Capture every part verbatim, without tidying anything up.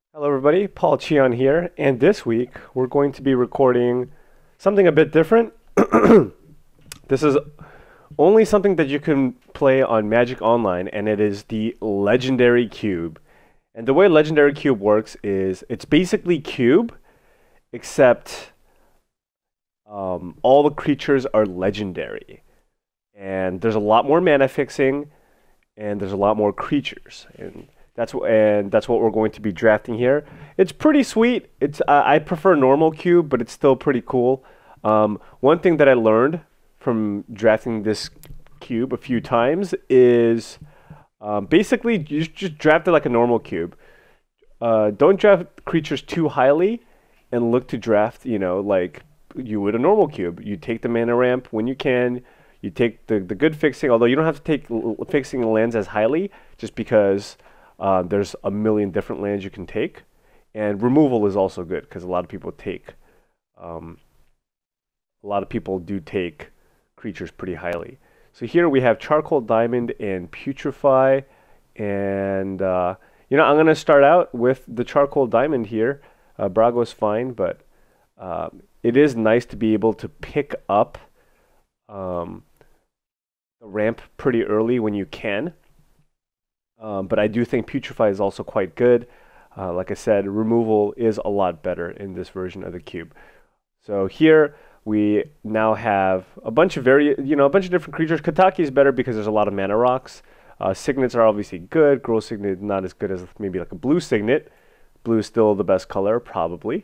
Hello everybody, Paul Cheon here, and this week we're going to be recording something a bit different. This is only something that you can play on Magic Online, and it is the Legendary Cube. And the way Legendary Cube works is it's basically Cube, except um, all the creatures are legendary. And there's a lot more mana fixing, and there's a lot more creatures. And That's wh- and that's what we're going to be drafting here. It's pretty sweet. It's uh, I prefer normal cube, but it's still pretty cool. Um, one thing that I learned from drafting this cube a few times is um, basically you just draft it like a normal cube. Uh, don't draft creatures too highly, and look to draft, you know, like you would a normal cube. You take the mana ramp when you can. You take the the good fixing, although you don't have to take l- fixing lands as highly, just because. Uh, there's a million different lands you can take, and removal is also good because a lot of people take, um, a lot of people do take creatures pretty highly. So here we have Charcoal Diamond and Putrefy, and uh, you know I'm gonna start out with the Charcoal Diamond here. Uh, Brago's fine, but uh, it is nice to be able to pick up um, the ramp pretty early when you can. Um, but I do think Putrefy is also quite good. Uh, like I said, removal is a lot better in this version of the cube. So here we now have a bunch of very, you know, a bunch of different creatures. Kataki is better because there's a lot of mana rocks. Uh, signets are obviously good. Grow Signet not as good as maybe like a blue Signet. Blue is still the best color, probably.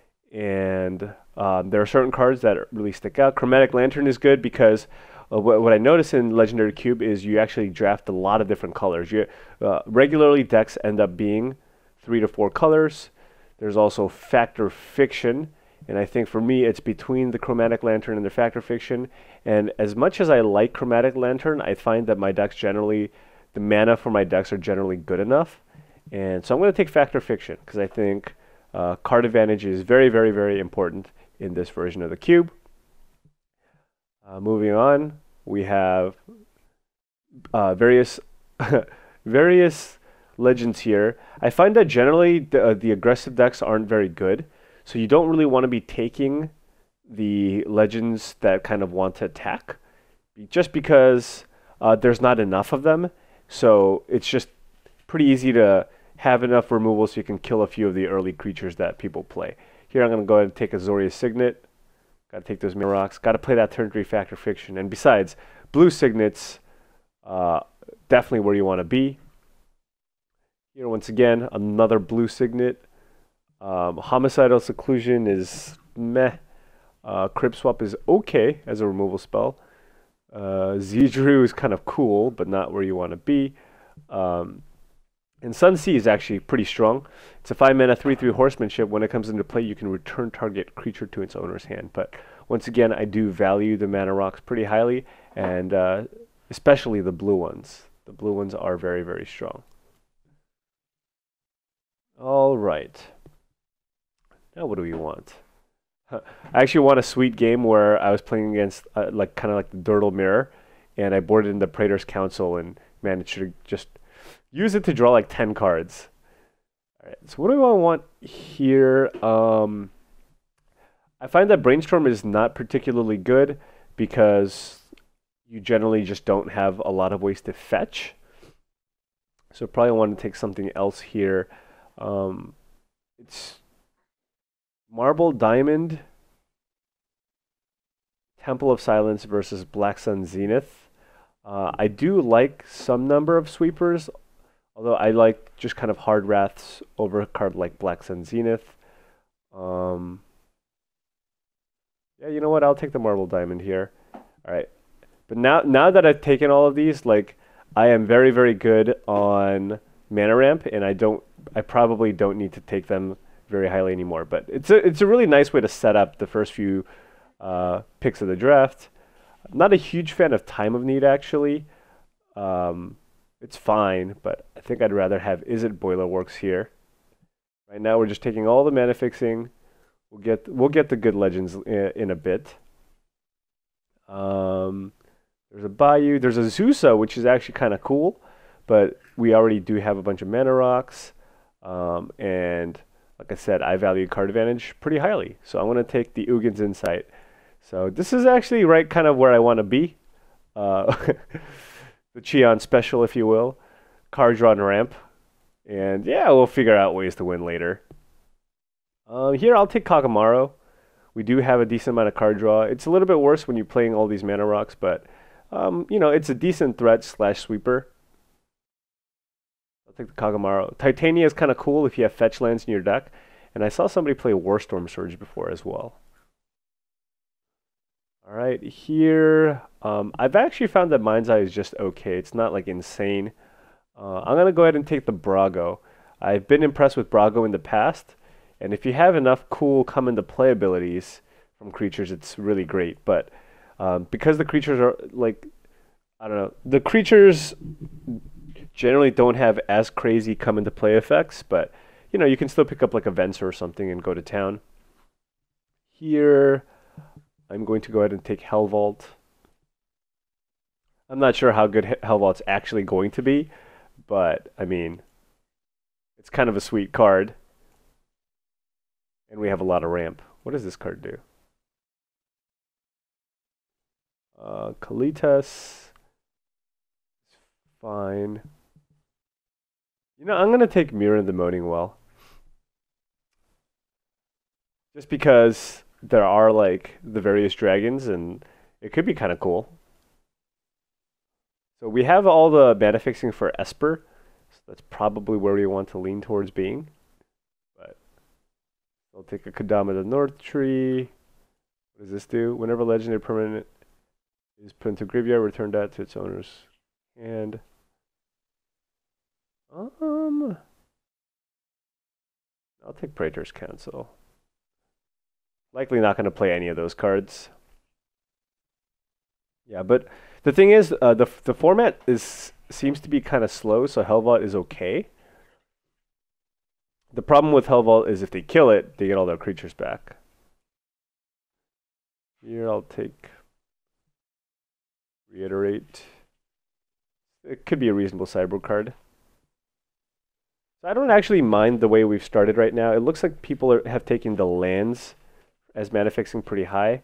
And um, there are certain cards that really stick out. Chromatic Lantern is good because uh, what, what I notice in Legendary Cube is you actually draft a lot of different colors. You, uh, regularly, decks end up being three to four colors. There's also Factor Fiction, and I think for me it's between the Chromatic Lantern and the Factor Fiction. And as much as I like Chromatic Lantern, I find that my decks generally, the mana for my decks are generally good enough. And so I'm going to take Factor Fiction because I think uh, card advantage is very, very, very important in this version of the cube. Uh, moving on, we have uh, various various legends here. I find that generally the, uh, the aggressive decks aren't very good, so you don't really want to be taking the legends that kind of want to attack, just because uh, there's not enough of them. So it's just pretty easy to have enough removal so you can kill a few of the early creatures that people play. Here I'm going to go ahead and take Azorius Signet. Got to take those mana rocks. Got to play that turn three Factor Fiction. And besides, blue Signets, uh, definitely where you want to be. Here, once again, another blue Signet. Um, Homicidal Seclusion is meh. Uh, Crypt Swap is okay as a removal spell. Uh, Zedru is kind of cool, but not where you want to be. Um, and Sunsea is actually pretty strong. It's a five mana three three horsemanship. When it comes into play, you can return target creature to its owner's hand. But once again, I do value the mana rocks pretty highly, and uh, especially the blue ones. The blue ones are very, very strong. All right. Now what do we want? I actually want a sweet game where I was playing against uh, like kind of like the Dirtle Mirror, and I boarded in the Praetor's Council and managed to just use it to draw like ten cards. All right, so what do I want here? Um, I find that Brainstorm is not particularly good because you generally just don't have a lot of ways to fetch. So probably want to take something else here. Um, it's Marble Diamond, Temple of Silence versus Black Sun Zenith. Uh, I do like some number of sweepers, although I like just kind of hard wraths over a card like Black Sun Zenith. Um, yeah, you know what? I'll take the Marble Diamond here. All right. But now, now that I've taken all of these, like, I am very, very good on mana ramp, and I don't, I probably don't need to take them very highly anymore. But it's a, it's a really nice way to set up the first few uh, picks of the draft. I'm not a huge fan of Time of Need, actually. Um, it's fine, but I think I'd rather have Is It Boiler Works here. Right now, we're just taking all the mana fixing. We'll get we'll get the good legends in, in a bit. Um, there's a Bayou. There's a Zusa, which is actually kind of cool, but we already do have a bunch of mana rocks. Um, and like I said, I value card advantage pretty highly. So I'm going to take the Ugin's Insight. So this is actually right kind of where I want to be. Uh, the Cheon special, if you will. Card draw and ramp. And yeah, we'll figure out ways to win later. Um, here, I'll take Kagamaru. We do have a decent amount of card draw. It's a little bit worse when you're playing all these mana rocks, but um, you know, it's a decent threat slash sweeper. I'll take the Kagamaru. Titania is kind of cool if you have fetch lands in your deck. And I saw somebody play Warstorm Surge before as well. All right, here, um, I've actually found that Mind's Eye is just okay. It's not like insane. Uh, I'm going to go ahead and take the Brago. I've been impressed with Brago in the past. And if you have enough cool come into play abilities from creatures, it's really great. But um, because the creatures are like, I don't know, the creatures generally don't have as crazy come into play effects, but you know, you can still pick up like a Venser or something and go to town. Here, I'm going to go ahead and take Hellvault. I'm not sure how good Hellvault's actually going to be, but I mean, it's kind of a sweet card. And we have a lot of ramp. What does this card do? Uh, Kalitas. Fine. You know, I'm going to take Mirror the Moaning Well. Just because there are, like, the various dragons, and it could be kind of cool. So we have all the mana fixing for Esper. So that's probably where we want to lean towards being. But I'll take a Kodama the North Tree. What does this do? Whenever legendary permanent is put into graveyard, return that to its owner's hand. Um, I'll take Praetor's Council. Likely not going to play any of those cards. Yeah, but the thing is, uh, the the format is seems to be kind of slow, so Hellvault is okay. The problem with Hellvault is if they kill it, they get all their creatures back. Here I'll take Reiterate. It could be a reasonable sideboard card. So I don't actually mind the way we've started right now. It looks like people are, have taken the lands as mana fixing pretty high.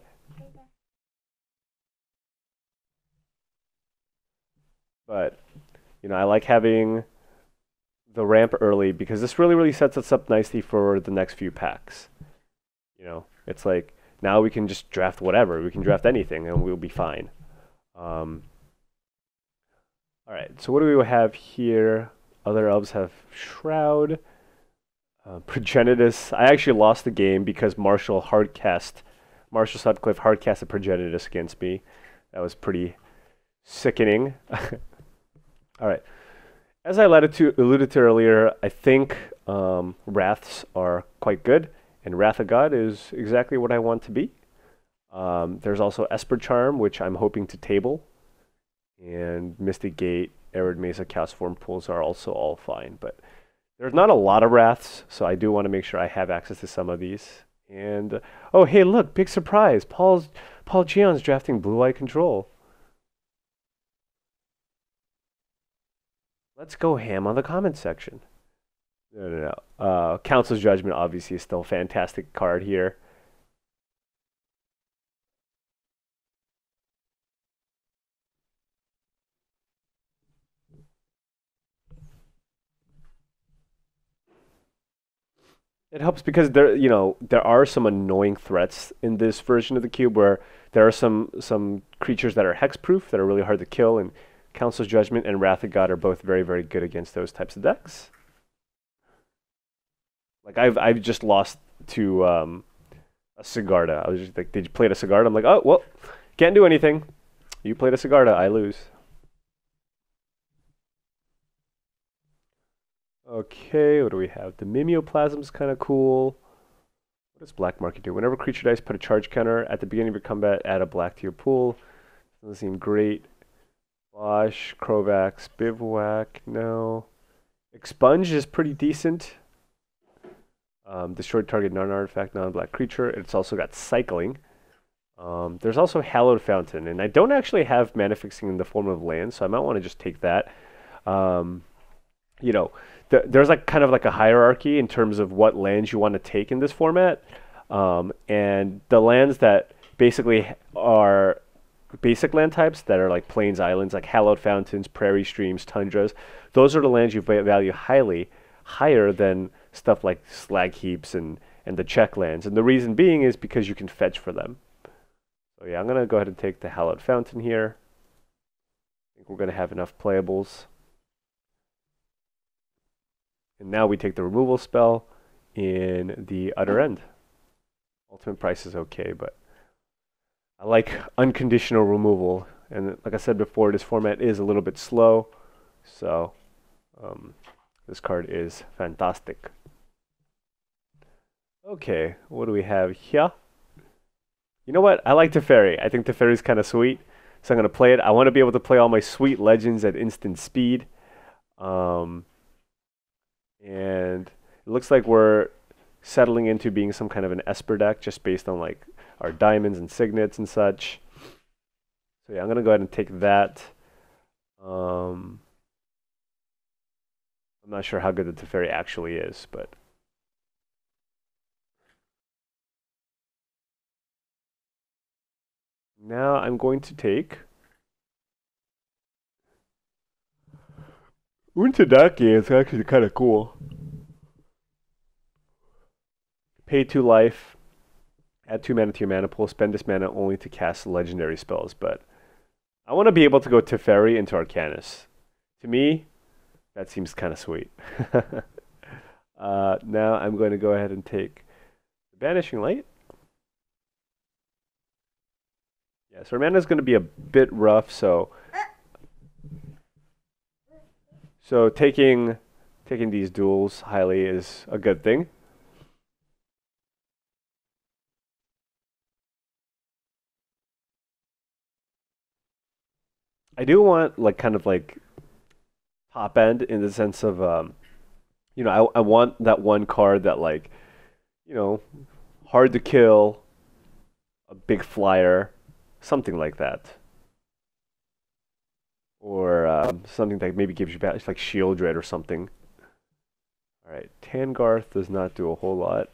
But, you know, I like having the ramp early because this really, really sets us up nicely for the next few packs. You know, it's like now we can just draft whatever. We can draft anything and we'll be fine. Um, all right, so what do we have here? Other elves have Shroud. Uh, Progenitus. I actually lost the game because Marshall hardcast, Marshall Sutcliffe hardcasted Progenitus against me. That was pretty sickening. All right. As I alluded to, alluded to earlier, I think um, Wraths are quite good, and Wrath of God is exactly what I want to be. Um, there's also Esper Charm, which I'm hoping to table, and Mystic Gate, Arid Mesa, Chaos Form pools are also all fine, but there's not a lot of Wraths, so I do want to make sure I have access to some of these. And, uh, oh, hey, look, big surprise. Paul's, Paul Cheon's drafting Blue-Eye Control. Let's go ham on the comments section. No, no, no. Uh, Council's Judgment obviously is still a fantastic card here. It helps because there, you know, there are some annoying threats in this version of the cube where there are some some creatures that are hexproof that are really hard to kill, and Council's Judgment and Wrath of God are both very, very good against those types of decks. Like I've I've just lost to um, a Sigarda. I was just like, did you play a Sigarda? I'm like, oh well, can't do anything. You played a Sigarda, I lose. Okay, what do we have? The Mimeoplasm is kind of cool. What does Black Market do? Whenever creature dies, put a charge counter at the beginning of your combat. Add a black to your pool. Doesn't seem great. Bosch, Krovax, Bivouac, no. Expunge is pretty decent. Um, destroyed target non-artifact, non-black creature. It's also got cycling. Um, there's also Hallowed Fountain, and I don't actually have mana fixing in the form of land, so I might want to just take that. Um, you know, th there's like kind of like a hierarchy in terms of what lands you want to take in this format. Um, and the lands that basically are basic land types that are like plains, islands, like hallowed fountains, prairie streams, tundras, those are the lands you va- value highly, higher than stuff like slag heaps and, and the check lands. And the reason being is because you can fetch for them. So yeah, I'm going to go ahead and take the hallowed fountain here. I think we're going to have enough playables. And now we take the removal spell in the other end. Ultimate price is okay, but I like unconditional removal. And like I said before, this format is a little bit slow. So um, this card is fantastic. Okay, what do we have here? You know what? I like Teferi. I think Teferi is kind of sweet. So I'm going to play it. I want to be able to play all my sweet legends at instant speed. Um, and it looks like we're settling into being some kind of an Esper deck just based on like our diamonds and signets and such. So yeah, I'm going to go ahead and take that. Um, I'm not sure how good the Teferi actually is, but now I'm going to take Untadaki. It's actually kind of cool. Pay two life, add two mana to your mana pool, spend this mana only to cast legendary spells. But I want to be able to go Teferi into Arcanus. To me, that seems kind of sweet. uh, now I'm going to go ahead and take the Banishing Light. Yeah, so our mana is going to be a bit rough, so so taking taking these duels highly is a good thing. I do want like kind of like top end in the sense of um, you know, I I want that one card that like, you know, hard to kill, a big flyer, something like that. Or um, something that maybe gives you back, like Shield Dread or something. Alright, Tangarth does not do a whole lot.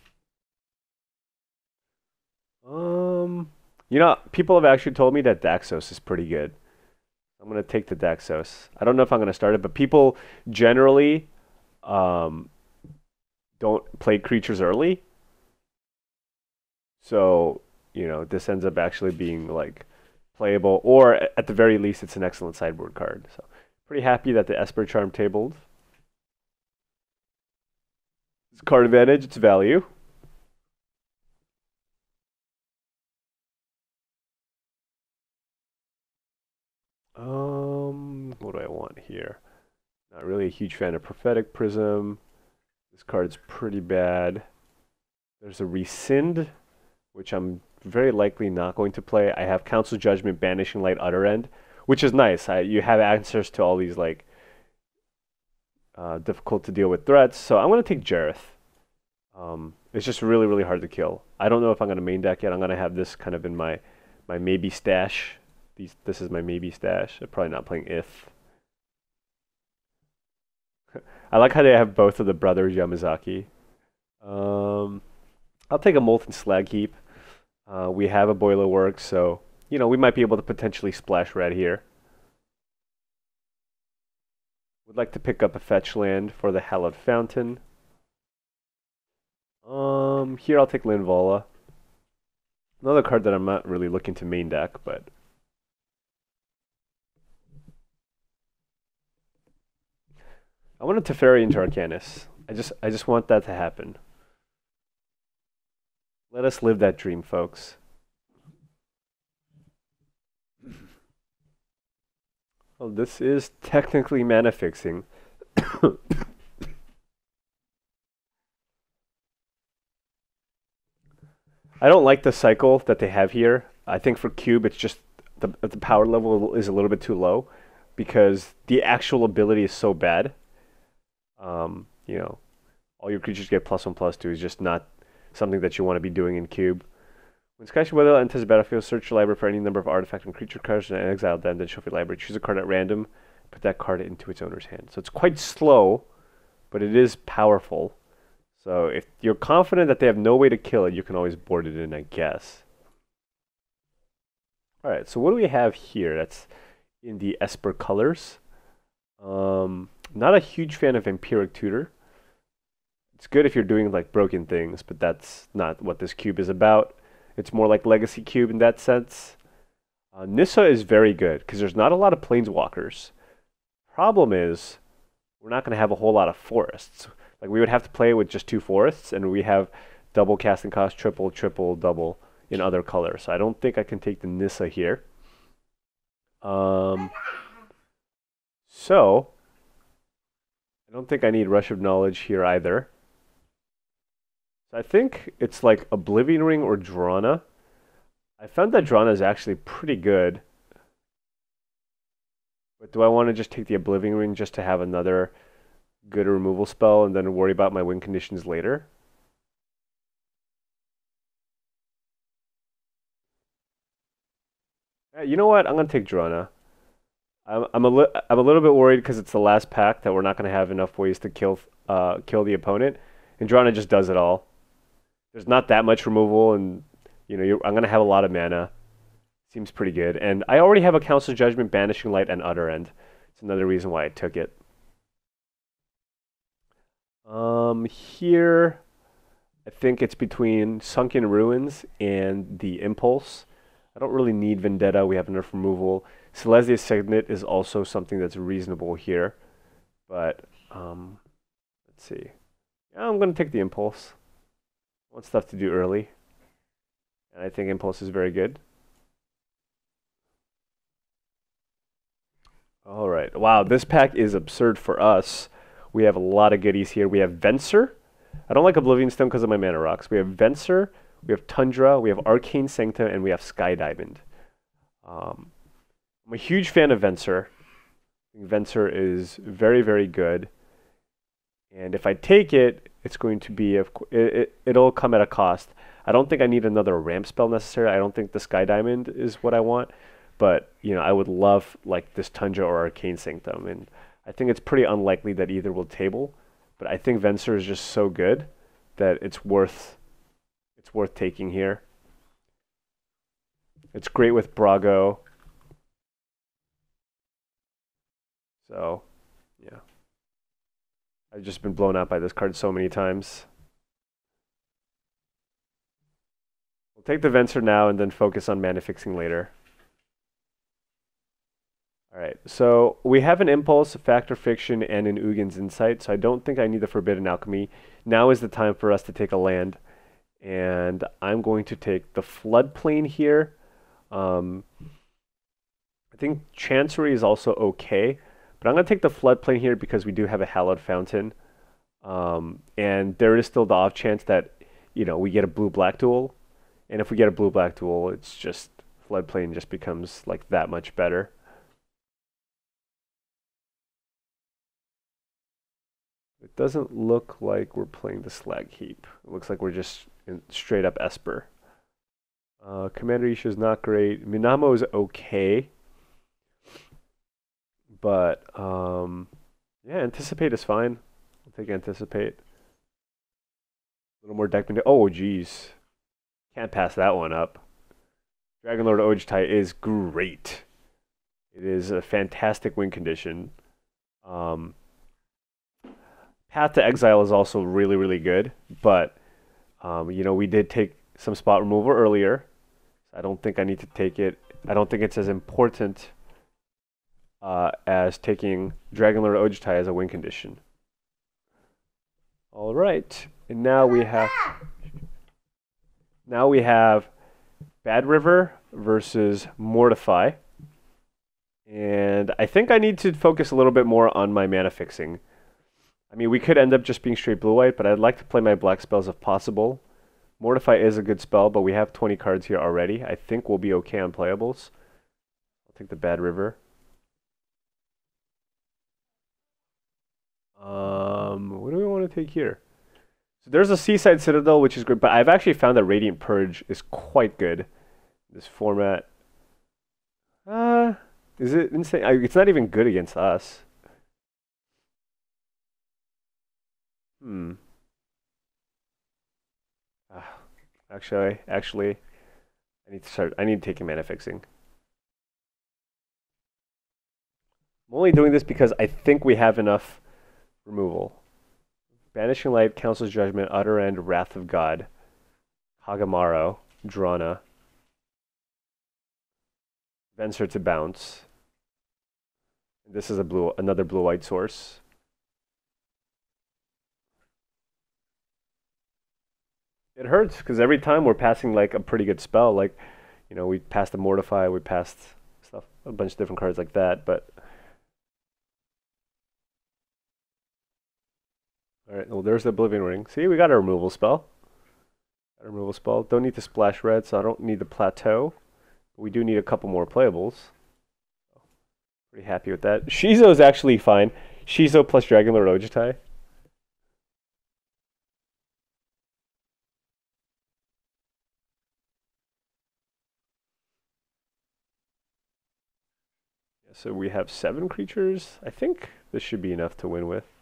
Um, you know, people have actually told me that Daxos is pretty good. I'm going to take the Daxos. I don't know if I'm going to start it, but people generally um, don't play creatures early. So, you know, this ends up actually being like playable, or at the very least, it's an excellent sideboard card. So, pretty happy that the Esper Charm tabled. It's card advantage, it's value. Um, what do I want here? Not really a huge fan of Prophetic Prism. This card's pretty bad. There's a Rescind, which I'm very likely not going to play. I have Council Judgment, Banishing Light, Other End, which is nice. I, you have answers to all these like uh, difficult to deal with threats. So I'm going to take Jareth. Um, it's just really, really hard to kill. I don't know if I'm going to main deck yet. I'm going to have this kind of in my my maybe stash. These, this is my maybe stash. I'm probably not playing If. I like how they have both of the brothers Yamazaki. Um, I'll take a Molten Slag Heap. Uh, we have a Boiler Works, so you know we might be able to potentially splash red here. Would like to pick up a fetch land for the Hallowed Fountain. Um, here I'll take Linvala. Another card that I'm not really looking to main deck, but I want a Teferi into Arcanus. I just I just want that to happen. Let us live that dream, folks. Well, this is technically mana fixing. I don't like the cycle that they have here. I think for Cube, it's just the, the power level is a little bit too low because the actual ability is so bad. Um, you know, all your creatures get plus one, plus two is just not something that you want to be doing in Cube. When Sky Weather enters the battlefield, search your library for any number of artifact and creature cards and exile them, then shuffle your library. Choose a card at random, put that card into its owner's hand. So it's quite slow, but it is powerful. So if you're confident that they have no way to kill it, you can always board it in, I guess. Alright, so what do we have here that's in the Esper colors? Um, not a huge fan of Empiric Tutor. It's good if you're doing like broken things, but that's not what this cube is about. It's more like Legacy Cube in that sense. Uh, Nissa is very good because there's not a lot of planeswalkers. Problem is, we're not going to have a whole lot of forests. Like we would have to play with just two forests, and we have double casting cost, triple, triple, double in other colors. So I don't think I can take the Nissa here. Um, so I don't think I need Rush of Knowledge here either. So I think it's like Oblivion Ring or Drana. I found that Drana is actually pretty good. But do I want to just take the Oblivion Ring just to have another good removal spell and then worry about my win conditions later? Uh, You know what? I'm gonna take Drana. I'm I'm a li I'm a little bit worried because it's the last pack that we're not gonna have enough ways to kill uh kill the opponent, and Drana just does it all. There's not that much removal, and you know you're, I'm gonna have a lot of mana. Seems pretty good, and I already have a Council Judgment, Banishing Light, and Utter End. It's another reason why I took it. Um, here, I think it's between Sunken Ruins and the Impulse. I don't really need Vendetta. We have enough removal. Silesia Signet is also something that's reasonable here, but um, let's see. Yeah, I'm going to take the Impulse. I want stuff to do early, and I think Impulse is very good. All right. Wow, this pack is absurd for us. We have a lot of goodies here. We have Venser. I don't like Oblivion Stone because of my mana rocks. We have Venser, we have Tundra, we have Arcane Sanctum, and we have Sky Diamond. Um, I'm a huge fan of Venser. I think Venser is very, very good. And if I take it, it's going to be, of it, it, it'll come at a cost. I don't think I need another ramp spell necessarily. I don't think the Sky Diamond is what I want. But, you know, I would love like this Tundra or Arcane Sanctum. And I think it's pretty unlikely that either will table. But I think Venser is just so good that it's worth it's worth taking here. It's great with Brago. So, yeah. I've just been blown out by this card so many times. We'll take the Venser now and then focus on mana fixing later. Alright, so we have an Impulse, a Factor Fiction, and an Ugin's Insight, so I don't think I need the Forbidden Alchemy. Now is the time for us to take a land, and I'm going to take the Floodplain here. Um, I think Chancery is also okay, but I'm going to take the Floodplain here because we do have a Hallowed Fountain, um, and there is still the off chance that, you know, we get a blue-black duel, and if we get a blue-black duel, it's just, Floodplain just becomes, like, that much better. It doesn't look like we're playing the Slag Heap. It looks like we're just in straight up Esper. Uh, Commander Isha is not great. Minamo is okay. But, um, yeah, Anticipate is fine. I'll take Anticipate. A little more deck. Oh, geez. Can't pass that one up. Dragonlord Ojtai is great. It is a fantastic win condition. Um... Path to Exile is also really, really good, but, um, you know, we did take some spot removal earlier. I don't think I need to take it. I don't think it's as important uh, as taking Dragonlord Ojtai as a win condition. All right, and now we have now we have Bad River versus Mortify, and I think I need to focus a little bit more on my mana fixing. I mean, we could end up just being straight blue-white, but I'd like to play my black spells if possible. Mortify is a good spell, but we have twenty cards here already. I think we'll be okay on playables. I'll take the Bad River. Um, what do we want to take here? So there's a Seaside Citadel, which is good, but I've actually found that Radiant Purge is quite good. This format. Uh, is it insane? I, it's not even good against us. Hmm. Ah, actually, actually, I need to start. I need to take a mana fixing. I'm only doing this because I think we have enough removal. Banishing Light, Council's Judgment, Utter End, Wrath of God, Hagamaro, Drana, Venser to bounce. This is a blue, another blue-white source. It hurts because every time we're passing like a pretty good spell, like, you know, we passed the Mortify, we passed stuff, a bunch of different cards like that, but all right, well, there's the Oblivion Ring. See, we got a removal spell. Got a removal spell. Don't need to splash red, so I don't need the plateau. We do need a couple more playables. Pretty happy with that. Shizo is actually fine. Shizo plus Dragon Lord Ojitai. Yeah, so we have seven creatures. I think this should be enough to win with.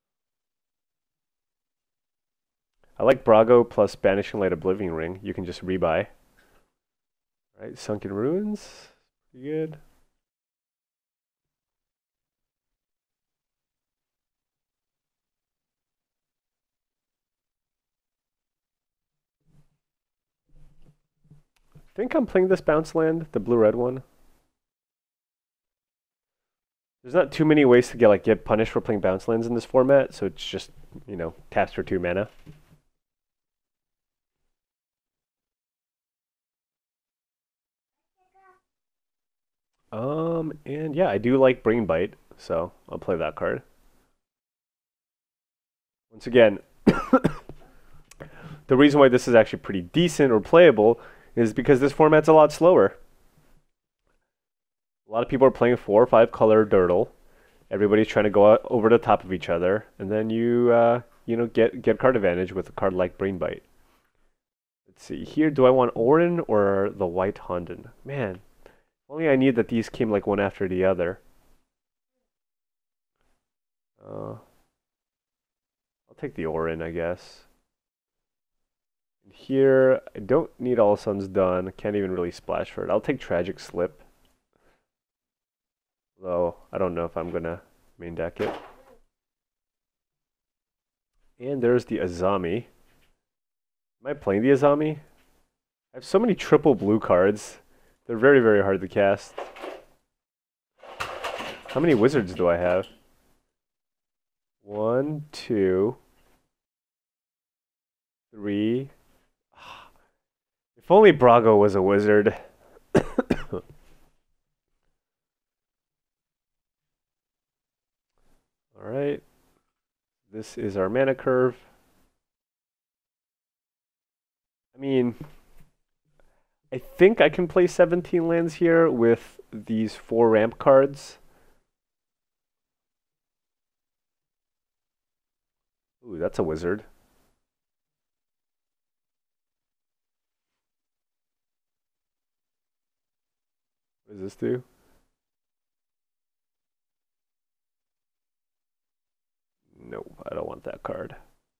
I like Brago plus Banishing Light Oblivion Ring. You can just rebuy. All right, Sunken Ruins. Pretty good. I think I'm playing this bounce land, the blue-red one. There's not too many ways to get like get punished for playing bounce lands in this format, so it's just, you know, taps for two mana. Um, and yeah, I do like Brain Bite, so I'll play that card. Once again, the reason why this is actually pretty decent or playable is because this format's a lot slower. A lot of people are playing four or five color Dirtle. Everybody's trying to go out over the top of each other, and then you, uh, you know, get get card advantage with a card like Brain Bite. Let's see here. Do I want Orin or the White Honden? Man, only I need that these came like one after the other. Uh, I'll take the Orin, I guess. And here, I don't need All Suns done. Can't even really splash for it. I'll take Tragic Slip. Though, I don't know if I'm gonna main deck it. And there's the Azami. Am I playing the Azami? I have so many triple blue cards. They're very, very hard to cast. How many wizards do I have? One, two, three. If only Brago was a wizard. Alright. This is our mana curve. I mean, I think I can play seventeen lands here with these four ramp cards. Ooh, that's a wizard. What does this do? Nope, I don't want that card.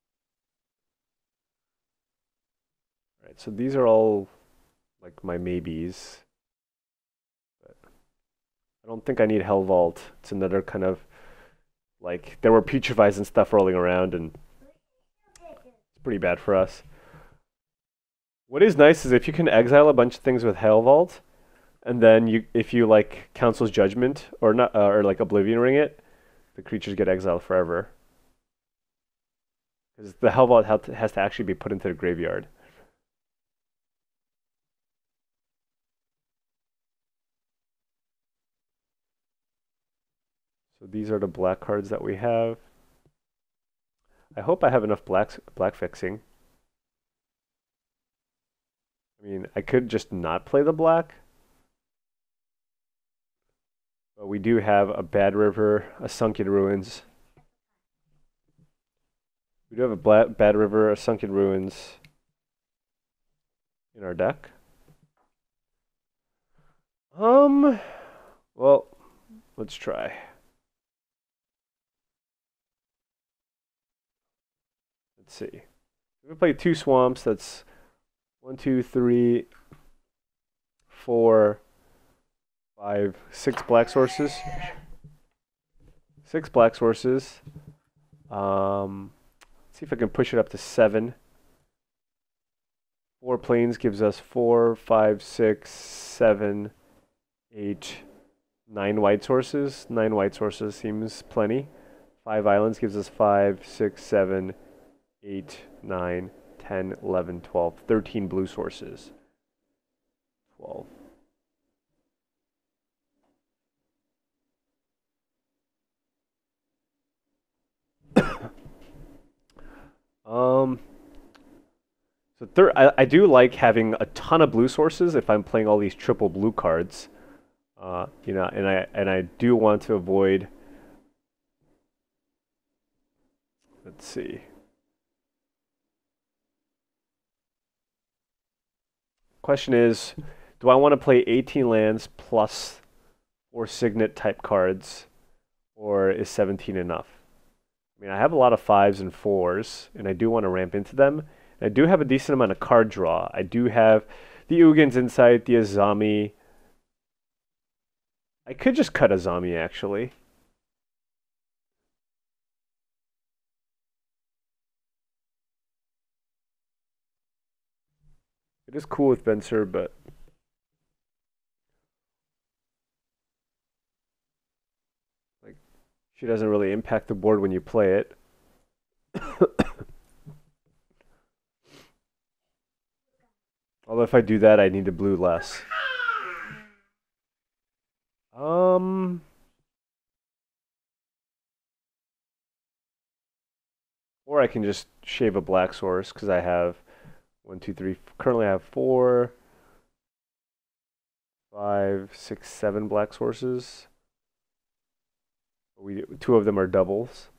Alright, so these are all like my maybes. But I don't think I need Hell Vault. It's another kind of like there were Putrefies and stuff rolling around, and it's pretty bad for us. What is nice is if you can exile a bunch of things with Hell Vault, and then you if you like Council's Judgment or not uh, or like Oblivion Ring it, the creatures get exiled forever. Because the Hell Vault has to actually be put into the graveyard. So these are the black cards that we have. I hope I have enough black, black fixing. I mean, I could just not play the black. But we do have a Bad River, a Sunken Ruins. We do have a Bla- Bad River, a Sunken Ruins in our deck. Um, well, let's try. let's see. We play two swamps. That's one, two, three, four, five, six black sources. Six black sources. Um, let's see if I can push it up to seven. Four plains gives us four, five, six, seven, eight, nine white sources. Nine white sources seems plenty. Five islands gives us five, six, seven, eight, nine, ten, eleven, twelve, thirteen blue sources. twelve. um, so third, I, I do like having a ton of blue sources if I'm playing all these triple blue cards. Uh, you know, and I and I do want to avoid. Let's see. Question is, do I want to play eighteen lands plus four signet type cards, or is seventeen enough? I mean, I have a lot of fives and fours, and I do want to ramp into them. And I do have a decent amount of card draw. I do have the Ugin's Insight, the Azami. I could just cut Azami, actually. It is cool with Venser, but like she doesn't really impact the board when you play it. Although if I do that, I need to blue less. Um, or I can just shave a black source because I have one, two, three. Currently, I have four, five, six, seven black sources. We two of them are doubles.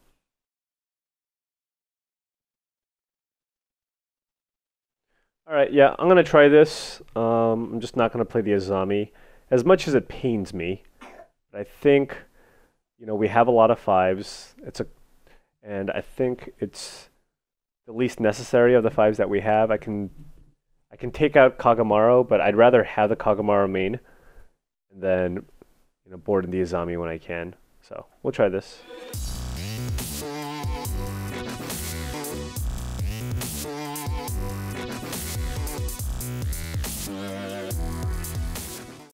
All right, yeah, I'm gonna try this. Um, I'm just not gonna play the Azami, as much as it pains me. But I think, you know, we have a lot of fives. It's a, and I think it's the least necessary of the fives that we have. I can, I can take out Kagamaru, but I'd rather have the Kagamaru main, and then, you know, board in the Azami when I can. So we'll try this.